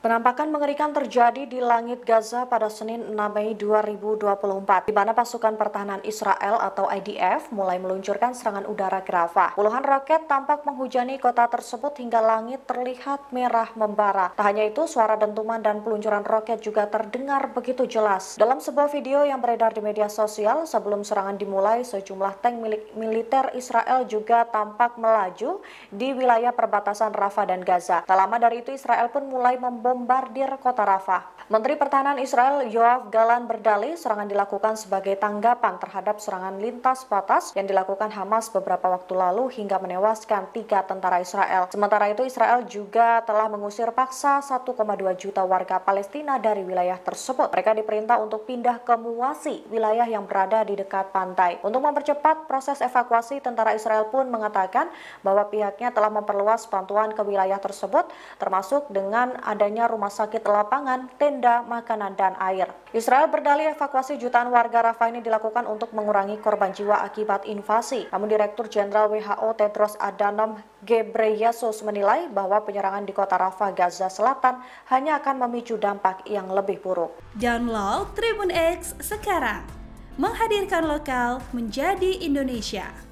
Penampakan mengerikan terjadi di langit Gaza pada Senin 6 Mei 2024, di mana pasukan pertahanan Israel atau IDF mulai meluncurkan serangan udara ke Rafah. Puluhan roket tampak menghujani kota tersebut hingga langit terlihat merah membara. Tak hanya itu, suara dentuman dan peluncuran roket juga terdengar begitu jelas. Dalam sebuah video yang beredar di media sosial, sebelum serangan dimulai, sejumlah tank milik militer Israel juga tampak melaju di wilayah perbatasan Rafah dan Gaza. Tak lama dari itu, Israel pun mulai membombardir kota Rafah. Menteri Pertahanan Israel Yoav Gallant berdalih serangan dilakukan sebagai tanggapan terhadap serangan lintas batas yang dilakukan Hamas beberapa waktu lalu hingga menewaskan 3 tentara Israel. Sementara itu, Israel juga telah mengusir paksa 1,2 juta warga Palestina dari wilayah tersebut. Mereka diperintah untuk pindah ke Muwasi, wilayah yang berada di dekat pantai. Untuk mempercepat proses evakuasi, tentara Israel pun mengatakan bahwa pihaknya telah memperluas bantuan ke wilayah tersebut, termasuk dengan adanya rumah sakit lapangan, tenda, makanan, dan air. Israel berdalih evakuasi jutaan warga Rafah ini dilakukan untuk mengurangi korban jiwa akibat invasi. Namun Direktur Jenderal WHO Tedros Adhanom Ghebreyesus menilai bahwa penyerangan di kota Rafah, Gaza Selatan hanya akan memicu dampak yang lebih buruk. Download Tribun X sekarang, menghadirkan lokal menjadi Indonesia.